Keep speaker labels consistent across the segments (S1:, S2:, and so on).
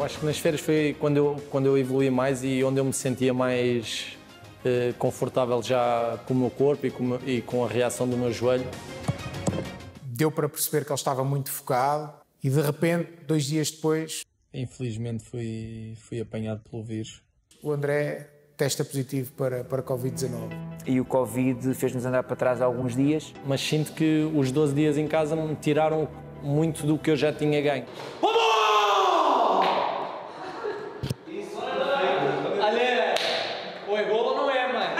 S1: Acho que nas férias foi quando eu evolui mais e onde eu me sentia mais confortável já com o meu corpo e com a reação do meu joelho.
S2: Deu para perceber que ele estava muito focado e de repente, 2 dias depois...
S1: Infelizmente fui apanhado pelo vírus.
S2: O André testa positivo para Covid-19.
S3: E o Covid fez-nos andar para trás há alguns dias.
S1: Mas sinto que os 12 dias em casa me tiraram muito do que eu já tinha ganho.
S4: Olha, ou é gol ou não é, mãe?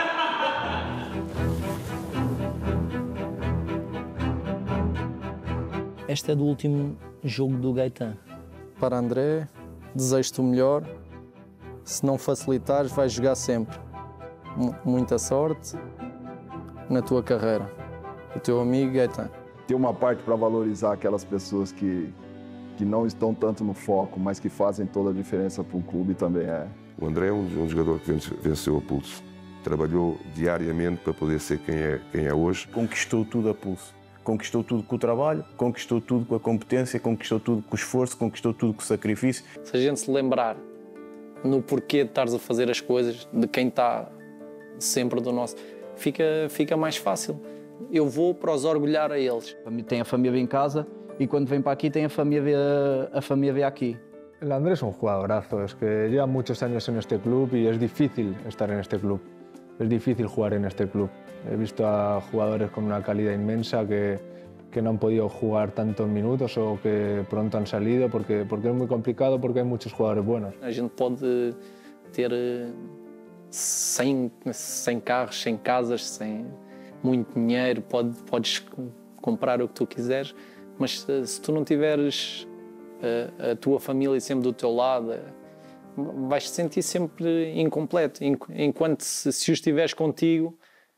S5: Este é do último jogo do Gaetan.
S1: Para André, desejo-te o melhor. Se não facilitares, vais jogar sempre. Muita sorte na tua carreira. O teu amigo Gaetan.
S6: Tem uma parte para valorizar aquelas pessoas que não estão tanto no foco, mas que fazem toda a diferença para o clube também é.
S7: O André é um jogador que venceu a pulso. Trabalhou diariamente para poder ser quem é hoje.
S8: Conquistou tudo a pulso. Conquistou tudo com o trabalho, conquistou tudo com a competência, conquistou tudo com o esforço, conquistou tudo com o sacrifício.
S1: Se a gente se lembrar no porquê de estares a fazer as coisas, de quem está sempre do nosso, fica mais fácil. Eu vou para os orgulhar a eles.
S5: Tem a família em casa y cuando vem para aquí tem a familia aquí.
S9: El Andrés es un jugadorazo, es que lleva muchos años en este club y es difícil estar en este club. Es difícil jugar en este club. He visto a jugadores con una calidad inmensa que no han podido jugar tantos minutos o que pronto han salido porque es muy complicado porque hay muchos jugadores buenos.
S1: A gente pode ter 100 carros, 100 casas, 100 muito dinheiro, podes comprar o que tu quiseres, mas se tu não tiveres a tua família sempre do teu lado, vais te sentir sempre incompleto. Enquanto se os tiveres contigo,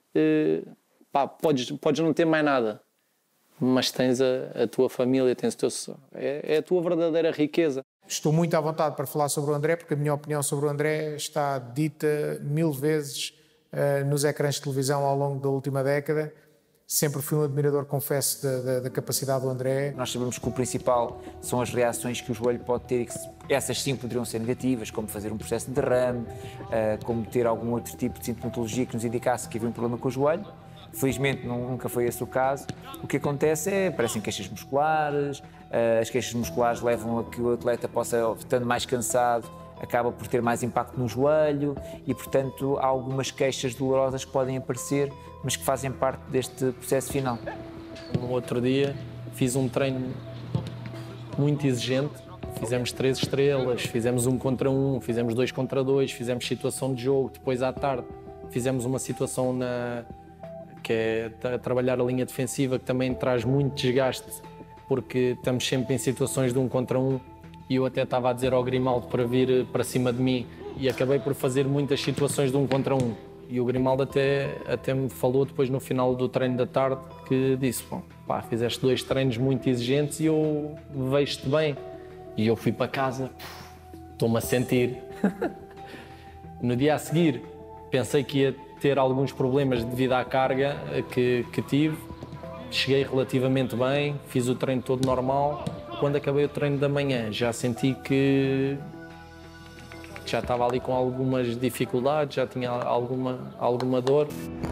S1: podes não ter mais nada, mas tens a tua família, tens o teu... É a tua verdadeira riqueza.
S2: Estou muito à vontade para falar sobre o André, porque a minha opinião sobre o André está dita 1000 vezes nos ecrãs de televisão ao longo da última década. Sempre fui um admirador, confesso, da capacidade do André.
S3: Nós sabemos que o principal são as reações que o joelho pode ter e que essas sim poderiam ser negativas, como fazer um processo de derrame, como ter algum outro tipo de sintomatologia que nos indicasse que havia um problema com o joelho. Felizmente nunca foi esse o caso. O que acontece é, parecem queixas musculares, as queixas musculares levam a que o atleta possa, estando mais cansado, acaba por ter mais impacto no joelho e, portanto, há algumas queixas dolorosas que podem aparecer, mas que fazem parte deste processo final.
S1: No outro dia fiz um treino muito exigente, fizemos 3 estrelas, fizemos 1 contra 1, fizemos 2 contra 2, fizemos situação de jogo, depois à tarde fizemos uma situação que é trabalhar a linha defensiva, que também traz muito desgaste, porque estamos sempre em situações de 1 contra 1. E eu até estava a dizer ao Grimaldo para vir para cima de mim e acabei por fazer muitas situações de 1 contra 1. E o Grimaldo até me falou depois no final do treino da tarde que disse, bom, pá, fizeste 2 treinos muito exigentes e eu vejo-te bem. E eu fui para casa, estou-me a sentir. No dia a seguir pensei que ia ter alguns problemas devido à carga que tive. Cheguei relativamente bem, fiz o treino todo normal. Quando acabei o treino da manhã, já senti que já estava ali com algumas dificuldades, já tinha alguma dor.